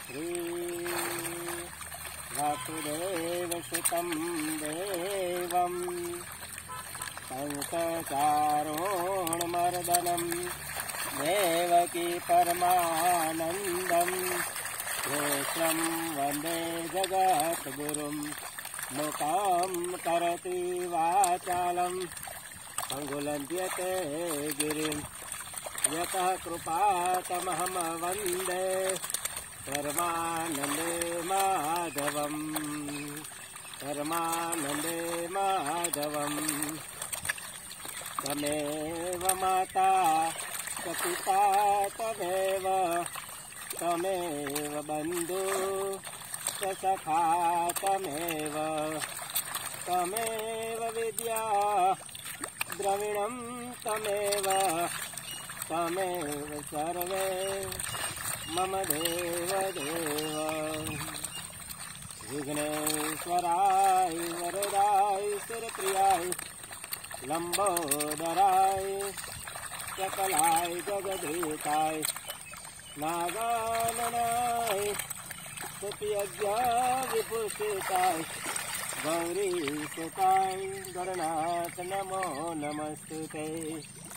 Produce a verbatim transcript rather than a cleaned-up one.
श्री वासुदेवसुतं देवं कंसचारूणमर्दनं देवकी परमानन्दं कृष्णं वन्दे जगद्गुरुं मुखां करोति वाचालं अंगुलन्त्यते गिरिं यतः कृपातमहं वन्दे परमानन्दे माधवं परमानन्दे माधवं तमेव माता च पिता तमेव तमेव बन्धु च सखा तमेव तमेव विद्या द्रविणं तमेव तमेव सर्वे मम देव देव विघ्नेश्वराय वरदाय सुरप्रियाय लंबोदराय सकलाय जगदीताय नागाननाय सत्यज्ञ विभूषिताय गौरीसुताय गणनाथ नमो नमस्ते।